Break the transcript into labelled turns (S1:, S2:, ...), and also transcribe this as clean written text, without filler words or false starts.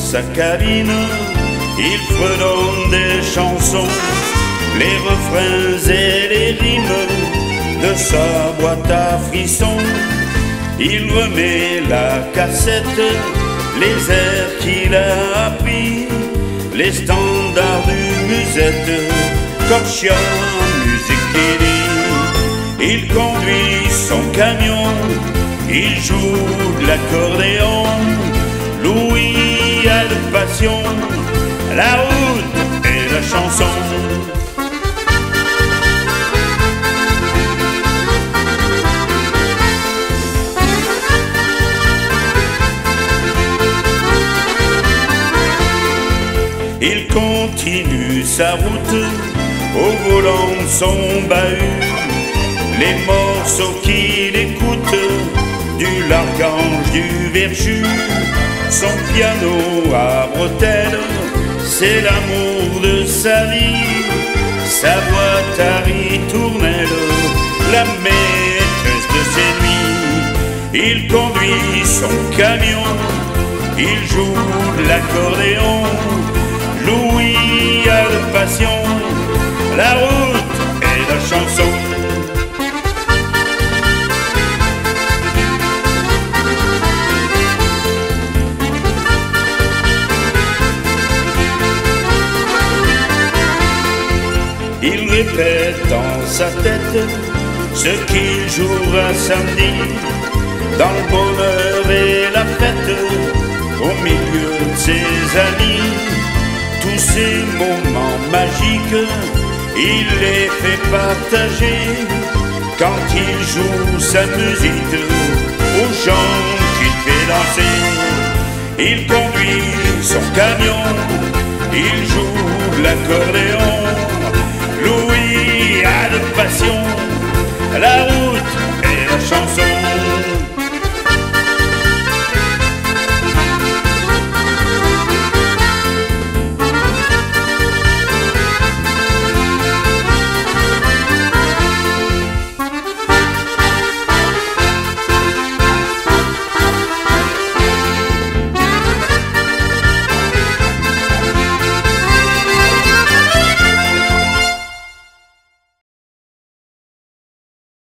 S1: sa cabine, il fredonne des chansons, les refrains et les rimes de sa boîte à frissons. Il remet la cassette, les airs qu'il a appris, les standards du musette, Corchia, Musichini. Il conduit son camion, il joue de l'accordéon. Louis a de passion, la route et la chanson. Il continue sa route au volant de son bahut, les morceaux qu'il écoute du L'Archange du Verchu. Son piano à bretelles, c'est l'amour de sa vie, sa boîte à ritournelle, la maîtresse de ses nuits. Il conduit son camion, il joue de l'accordéon. Louis a de passion, la route et la chanson. Il répète dans sa tête ce qu'il jouera samedi, dans le bonheur et la fête, au milieu de ses amis. Tous ces moments magiques, il les fait partager quand il joue sa musique aux gens qu'il fait danser. Il conduit son camion, il joue l'accordéon.